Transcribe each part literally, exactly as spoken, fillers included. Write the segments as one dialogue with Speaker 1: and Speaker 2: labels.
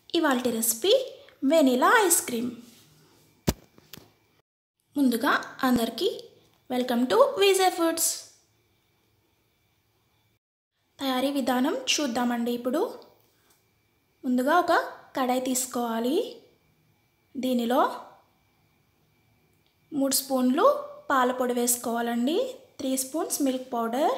Speaker 1: ఇవాల్టి recipe vanilla ice cream. ముందుగా అందరికీ వెల్కమ్ టు విజే ఫుడ్స్. తయారీ విధానం చూద్దామండి. ఇప్పుడు ముందుగా ఒక కడాయి తీసుకోవాలి. దీనిలో మూడు స్పూన్లు పాల పొడి వేసుకోవాలండి. త్రీ స్పూన్స్ మిల్క్ పౌడర్,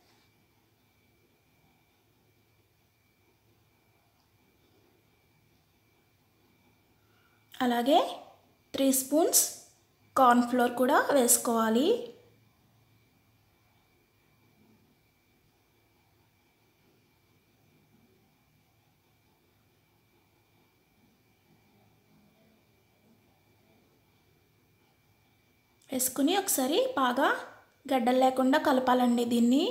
Speaker 1: అలాగే త్రీ స్పూన్స్ కార్న్ ఫ్లోర్ కూడా వేసుకోవాలి. వేసుకుని ఒకసారి బాగా గడ్డలు లేకుండా కలపాలండి దీన్ని.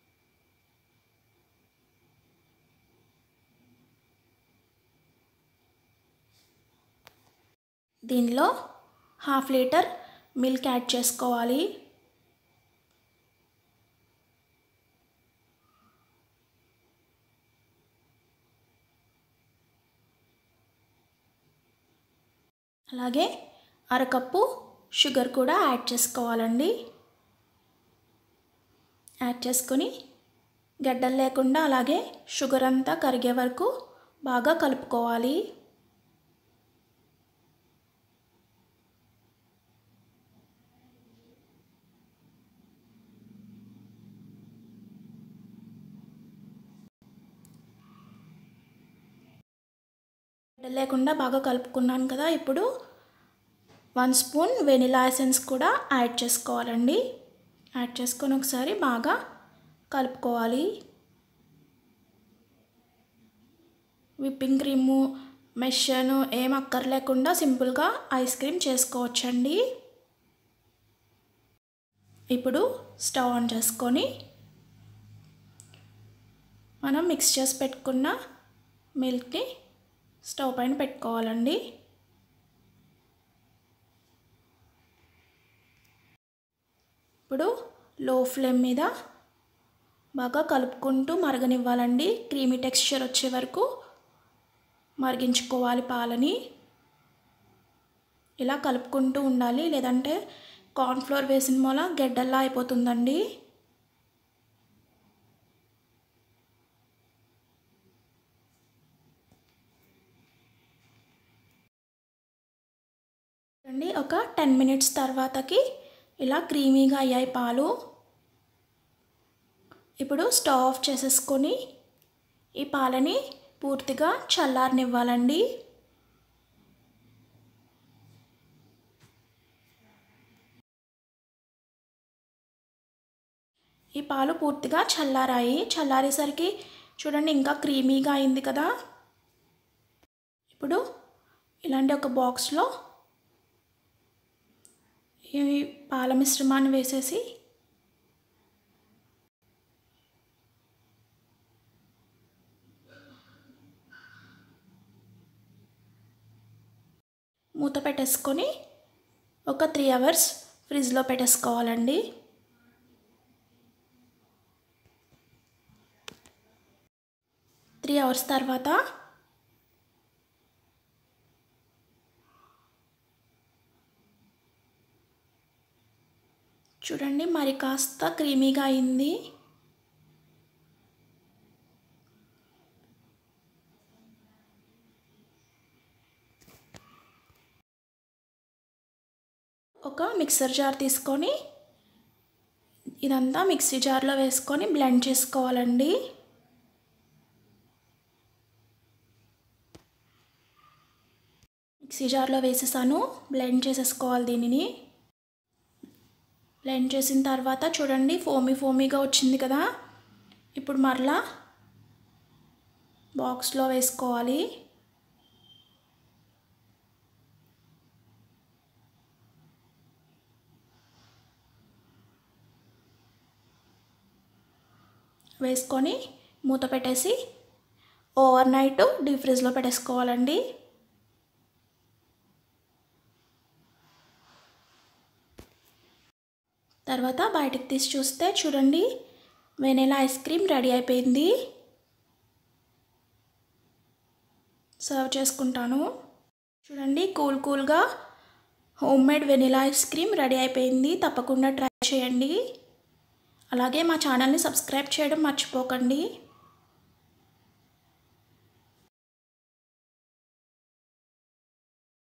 Speaker 1: దీనిలో హాఫ్ లీటర్ మిల్క్ యాడ్ చేసుకోవాలి. అలాగే అరకప్పు షుగర్ కూడా యాడ్ చేసుకోవాలండి. యాడ్ చేసుకొని గడ్డలు లేకుండా అలాగే షుగర్ అంతా కరిగే వరకు బాగా కలుపుకోవాలి. లేకుండా బాగా కలుపుకున్నాను కదా. ఇప్పుడు వన్ స్పూన్ వెనిలా ఎసెన్స్ కూడా యాడ్ చేసుకోవాలండి. యాడ్ చేసుకొని ఒకసారి బాగా కలుపుకోవాలి. విప్పింగ్ క్రీము, మెషను ఏం అక్కర్లేకుండా సింపుల్గా ఐస్ క్రీమ్ చేసుకోవచ్చండి. ఇప్పుడు స్టవ్ ఆన్ చేసుకొని మనం మిక్స్ చేసి పెట్టుకున్న మిల్క్ని స్టవ్ పైన పెట్టుకోవాలండి. ఇప్పుడు లో ఫ్లేమ్ మీద బాగా కలుపుకుంటూ మరగనివ్వాలండి. క్రీమీ టెక్స్చర్ వచ్చే వరకు మరిగించుకోవాలి పాలని. ఇలా కలుపుకుంటూ ఉండాలి, లేదంటే కార్న్ఫ్లోర్ వేసిన మూల గడ్డల్లా అయిపోతుందండి. అండి ఒక టెన్ మినిట్స్ తర్వాతకి ఇలా క్రీమీగా అయ్యాయి పాలు. ఇప్పుడు స్టవ్ ఆఫ్ చేసేసుకొని ఈ పాలని పూర్తిగా చల్లారనివ్వాలండి. ఈ పాలు పూర్తిగా చల్లారాయి. చల్లారేసరికి చూడండి ఇంకా క్రీమీగా అయింది కదా. ఇప్పుడు ఇలాంటి ఒక బాక్స్లో ఈ పాల మిశ్రమాన్ని వేసేసి మూత పెట్టేసుకొని ఒక త్రీ అవర్స్ ఫ్రిడ్జ్లో పెట్టేసుకోవాలండి. త్రీ అవర్స్ తర్వాత చూడండి మరి కాస్త క్రీమీగా అయింది. ఒక మిక్సర్ జార్ తీసుకొని ఇదంతా మిక్సీ జార్లో వేసుకొని బ్లెండ్ చేసుకోవాలండి. మిక్సీ జార్లో వేసేసాను. బ్లెండ్ చేసేసుకోవాలి దీనిని. బ్లెండ్ చేసిన తర్వాత చూడండి ఫోమీ ఫోమీగా వచ్చింది కదా. ఇప్పుడు మరలా బాక్స్లో వేసుకోవాలి. వేసుకొని మూత పెట్టేసి ఓవర్ నైట్ డీప్ ఫ్రిడ్జ్లో పెట్టేసుకోవాలండి. తర్వాత బయటికి తీసి చూస్తే చూడండి వెనిలా ఐస్ క్రీమ్ రెడీ అయిపోయింది. సర్వ్ చేసుకుంటాను. చూడండి కూల్ కూల్గా home made vanilla ice cream ready అయిపోయింది. తప్పకుండా ట్రై చేయండి. అలాగే మా ఛానల్ని సబ్స్క్రైబ్ చేయడం మర్చిపోకండి.